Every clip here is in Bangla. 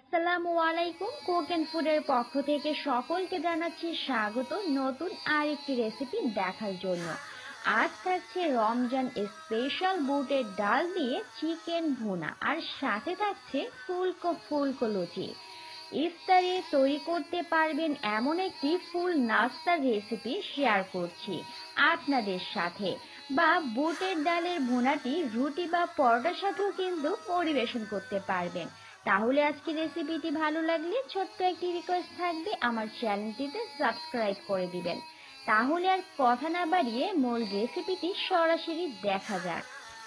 আসসালামু আলাইকুম। কুক এন্ড ফুডের পক্ষ থেকে সকলকে জানাচ্ছি স্বাগত নতুন আরেকটি রেসিপি দেখার জন্য। আজ থাকছে রমজান স্পেশাল বুটের ডাল দিয়ে চিকেন ভুনা, আর সাথে থাকছে ফুলকো ফুলকো লুচি। ইফতারে তৈরি করতে পারবেন এমন একটি ফুল নাস্তার রেসিপি শেয়ার করছি আপনাদের সাথে। বা বুটের ডালের ভুনাটি রুটি বা পরোটার সাথেও কিন্তু পরিবেশন করতে পারবেন। তাহলে আজকে রেসিপিটি ভালো লাগলে ছোট্ট একটি রিকোয়েস্ট থাকবে, আমার চ্যানেলটিতে সাবস্ক্রাইব করে দিবেন। তাহলে আর কথা না বাড়িয়ে মূল রেসিপিটি সরাসরি দেখা যাক।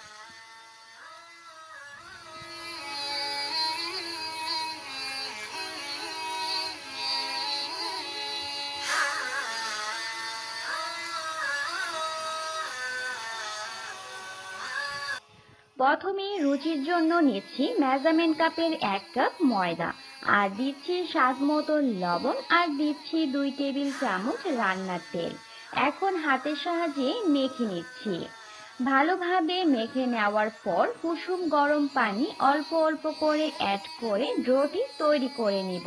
প্রথমে রুচির জন্য নিচ্ছি মেজারমেন্ট কাপের 1 কাপ ময়দা, আর দিচ্ছি স্বাদ মতো লবণ, আর দিচ্ছি 2 টেবিল চামচ রান্নার তেল। এখন হাতের সাহায্যে মেখে নিচ্ছি। ভালোভাবে মেখে নেওয়ার পর কুসুম গরম পানি অল্প অল্প করে অ্যাড করে ডোটি তৈরি করে নিব।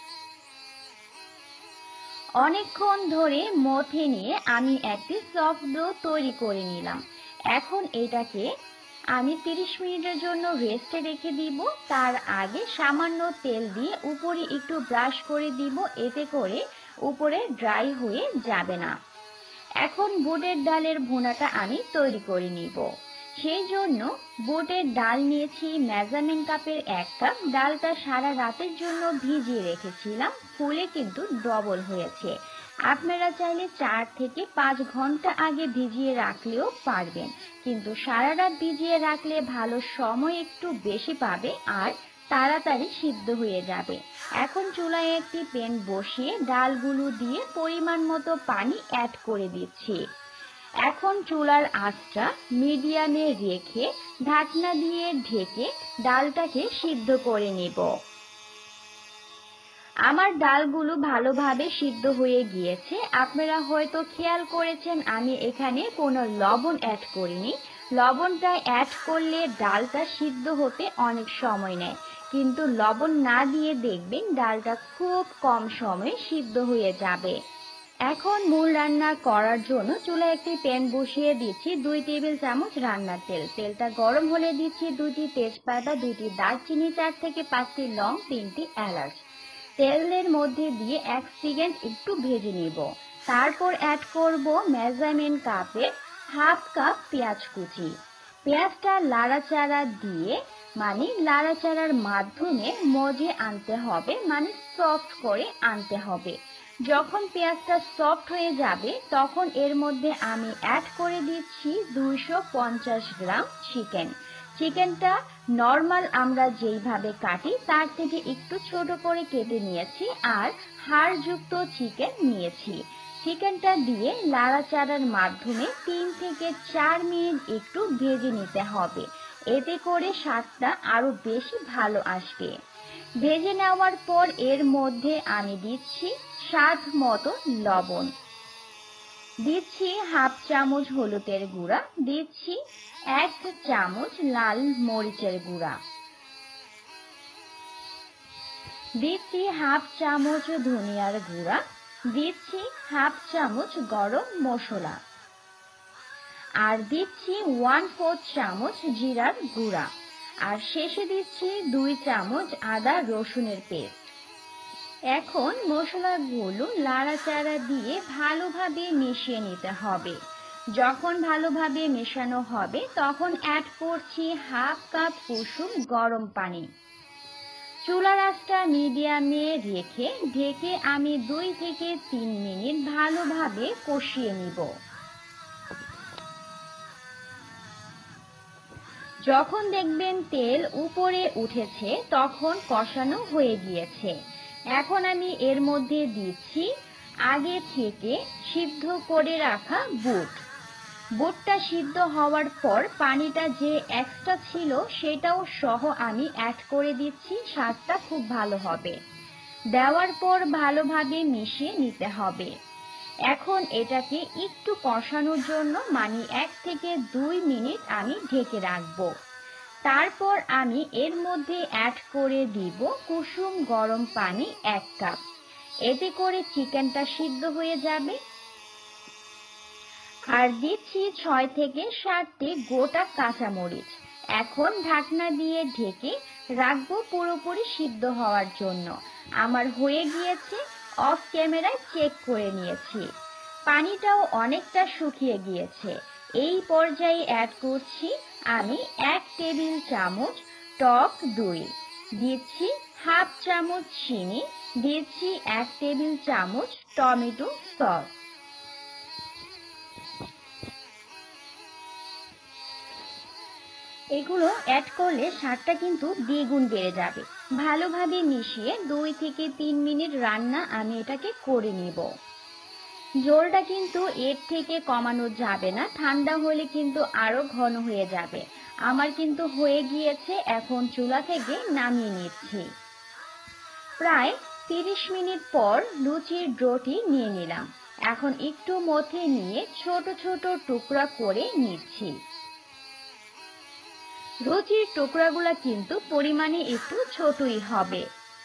অনেকক্ষণ ধরে মথে নিয়ে আমি একটি সফট ডো তৈরি করে নিলাম। এখন এটাকে আমি 30 মিনিটের জন্য রেস্টে রেখে দিব। তার আগে সামান্য তেল দিয়ে উপরে একটু ব্রাশ করে দিব, এতে করে উপরে ড্রাই হয়ে যাবে না। এখন বুটের ডালের ভুনাটা আমি তৈরি করে নিব। সেই জন্য বুটের ডাল নিয়েছি মেজারমেন্ট কাপের 1 কাপ। ডালটা সারা রাতের জন্য ভিজিয়ে রেখেছিলাম, ফুলে কিন্তু ডবল হয়েছে। আপনারা চাইলে 4 থেকে 5 ঘন্টা আগে ভিজিয়ে রাখলেও পারবেন, কিন্তু সারা রাত ভিজিয়ে রাখলে ভালো সময় একটু বেশি পাবে আর তাড়াতাড়ি সিদ্ধ হয়ে যাবে। এখন চুলায় একটি প্যান বসিয়ে ডালগুলো দিয়ে পরিমাণ মতো পানি অ্যাড করে দিচ্ছি। এখন চুলার আঁচটা মিডিয়ামে রেখে ঢাকনা দিয়ে ঢেকে ডালটাকে সিদ্ধ করে নিব। আমার ডালগুলো ভালোভাবে সিদ্ধ হয়ে গিয়েছে। আপনারা হয়তো খেয়াল করেছেন আমি এখানে কোনো লবণ অ্যাড করিনি। লবণটা অ্যাড করলে ডালটা সিদ্ধ হতে অনেক সময় নেয়, কিন্তু লবণ না দিয়ে দেখবেন ডালটা খুব কম সময়ে সিদ্ধ হয়ে যাবে। এখন মূল রান্না করার জন্য চুলায় একটি প্যান বসিয়ে দিচ্ছি 2 টেবিল চামচ রান্নার তেল। তেলটা গরম হলে দিচ্ছি 2টি তেজপাতা, 2টি দারচিনি, 4 থেকে 5টি লং, 3টি এলাচ। তেলের মধ্যে দিয়ে 1 সেকেন্ড একটু ভেজে নিব। তারপর অ্যাড করব মেজারমেন্ট কাপের হাফ কাপ পেঁয়াজ কুচি। পেঁয়াজটা লাড়াচাড়া দিয়ে লাড়াচাড়ার মাধ্যমে মজে আনতে হবে, সফট করে আনতে হবে। যখন পেঁয়াজটা সফট হয়ে যাবে তখন এর মধ্যে আমি অ্যাড করে দিচ্ছি 250 গ্রাম চিকেন। চিকেনটা নর্মাল আমরা যেইভাবে কাটি তার থেকে একটু ছোট করে কেটে নিয়েছি, আর হাড়যুক্ত চিকেন নিয়েছি। চিকেনটা দিয়ে নাড়াচাড়ার মাধ্যমে 3 থেকে 4 মিনিট একটু ভেজে নিতে হবে, এতে করে স্বাদটা আরো বেশি ভালো আসবে। ভেজে নেওয়ার পর এর মধ্যে আমি দিচ্ছি স্বাদ মতো লবণ, দিচ্ছি হাফ চামচ হলুদের গুঁড়া, দিচ্ছি 1 চামচ লাল মরিচের গুঁড়া, দিচ্ছি হাফ চামচ ধনিয়ার গুঁড়া, দিচ্ছি হাফ চামচ গরম মশলা, আর দিচ্ছি 1/4 চামচ জিরার গুঁড়া, আর শেষে দিচ্ছি 2 চামচ আদা রসুনের পেস্ট। এখন মশলাগুলো নাড়াচাড়া দিয়ে ভালোভাবে মিশিয়ে নিতে হবে। যখন ভালোভাবে মেশানো হবে তখন অ্যাড করছি হাফ কাপ কুসুম গরম পানি। চুলার আঁচটা মিডিয়ামে রেখে ঢেকে আমি 2 থেকে 3 মিনিট ভালোভাবে কষিয়ে নিব। যখন দেখবেন তেল উপরে উঠেছে তখন কষানো হয়ে গিয়েছে। এখন আমি এর মধ্যে দিচ্ছি আগে থেকে সিদ্ধ করে রাখা বুট। বুটটা সিদ্ধ হওয়ার পর পানিটা যে এক্সট্রা ছিল সেটাও সহ আমি অ্যাড করে দিচ্ছি, স্বাদটা খুব ভালো হবে। দেওয়ার পর ভালোভাবে মিশিয়ে নিতে হবে। এখন এটাকে একটু কষানোর জন্য 1 থেকে 2 মিনিট আমি ঢেকে রাখবো। তারপর আমি এর মধ্যে অ্যাড করে দিব কুসুম গরম পানি 1 কাপ। এতে করে চিকেনটা সিদ্ধ হয়ে যাবে। আর দিচ্ছি 6 থেকে 7টি গোটা কাঁচামরিচ। এখন ঢাকনা দিয়ে ঢেকে রাখবো পুরোপুরি সিদ্ধ হওয়ার জন্য। আমার হয়ে গিয়েছে, অফ ক্যামেরায় চেক করে নিয়েছি। পানিটাও অনেকটা শুকিয়ে গিয়েছে। এই পর্যায়ে অ্যাড করছি আমি 1 টেবিল চামচ টক দই, দিচ্ছি হাফ চামচ চিনি, দিচ্ছি 1 টেবিল চামচ টমেটো সস। এগুলো অ্যাড করলে স্বাদটা কিন্তু দ্বিগুণ বেড়ে যাবে। ভালোভাবে মিশিয়ে 2 থেকে 3 মিনিট রান্না আমি এটাকে করে নিব। ঝোলটা কিন্তু এর থেকে কমানো যাবে না, ঠান্ডা হলে কিন্তু আরো ঘন হয়ে যাবে। আমার কিন্তু হয়ে গিয়েছে, এখন চুলা থেকে নামিয়ে নিচ্ছি। প্রায় 30 মিনিট পর লুচির ডোটি নিয়ে নিলাম। এখন একটু মথে নিয়ে ছোট ছোট টুকরা করে নিচ্ছি। লুচির টুকরাগুলা কিন্তু পরিমাণে একটু ছোটই হবে।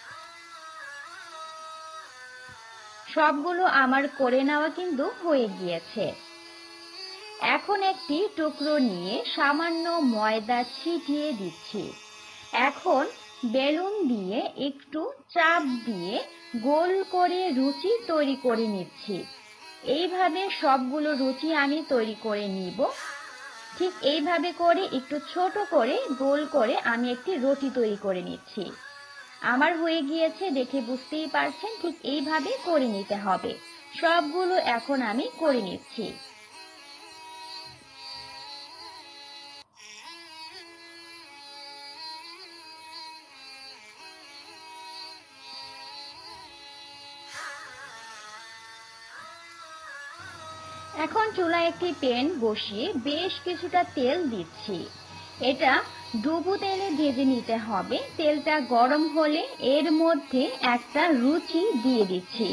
সবগুলো আমার করে নেওয়া কিন্তু হয়ে গিয়েছে। এখন একটি টুকরো নিয়ে সামান্য ময়দা ছিটিয়ে দিচ্ছি। এখন বেলুন দিয়ে একটু চাপ দিয়ে গোল করে লুচি তৈরি করে নিচ্ছি। এইভাবে সবগুলো লুচি আমি তৈরি করে নিব। ঠিক এইভাবে করে একটু ছোট করে গোল করে আমি একটি রুটি তৈরি করে নিচ্ছি। আমার হয়ে গিয়েছে, দেখে বুঝতেই পারছেন, ঠিক এইভাবে করে নিতে হবে। সবগুলো এখন আমি করে নিচ্ছি। এখন চুলায় একটি প্যান বসিয়ে বেশ কিছুটা তেল দিচ্ছি। এটা ডুবো তেলে ভেজে নিতে হবে। তেলটা গরম হলে এর মধ্যে একটা লুচি দিয়ে দিচ্ছি,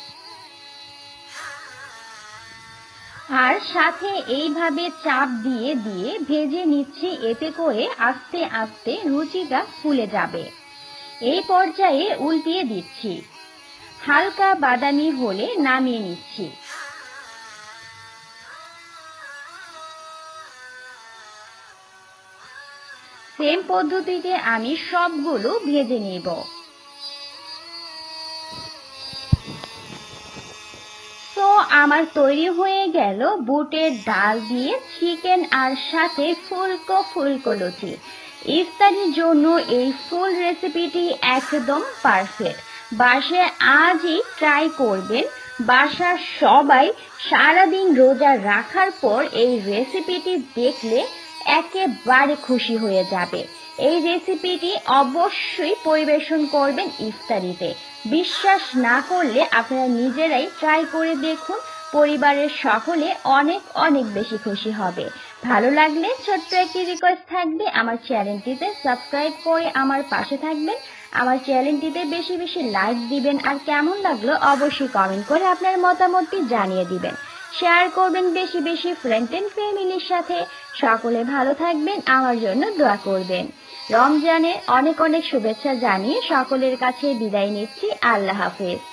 আর সাথে এইভাবে চাপ দিয়ে দিয়ে ভেজে নিচ্ছি। এতে করে আস্তে আস্তে লুচিটা ফুলে যাবে। এই পর্যায়ে উল্টিয়ে দিচ্ছি। হালকা বাদামি হলে নামিয়ে নিচ্ছি। সেম পদ্ধতিতে আমি সবগুলো ভেজে নেব। তো আমার তৈরি হয়ে গেল বুটের ডাল দিয়ে চিকেন আর সাথে ফুলকো ফুলকো লুচি। ইফতারির জন্য এই ফুল রেসিপিটি একদম পারফেক্ট। বাসায় আজই ট্রাই করবেন। বাসার সবাই সারাদিন রোজা রাখার পর এই রেসিপিটি দেখলে একেবারে খুশি হয়ে যাবে। এই রেসিপিটি অবশ্যই পরিবেশন করবেন ইফতারিতে। বিশ্বাস না করলে আপনারা নিজেরাই ট্রাই করে দেখুন। পরিবারের সকলে অনেক অনেক বেশি খুশি হবে। ভালো লাগলে ছোট্ট একটি রিকোয়েস্ট থাকবে, আমার চ্যানেলটিতে সাবস্ক্রাইব করে আমার পাশে থাকবেন। আমার চ্যানেলটিতে বেশি বেশি লাইক দিবেন, আর কেমন লাগলো অবশ্যই কমেন্ট করে আপনার মতামতটি জানিয়ে দিবেন। শেয়ার করবেন বেশি বেশি ফ্রেন্ড এন্ড ফ্যামিলির সাথে। সকলে ভালো থাকবেন, আমার জন্য দোয়া করবেন। রমজানের অনেক অনেক শুভেচ্ছা জানিয়ে সকলের কাছে বিদায় নিচ্ছি। আল্লাহ হাফেজ।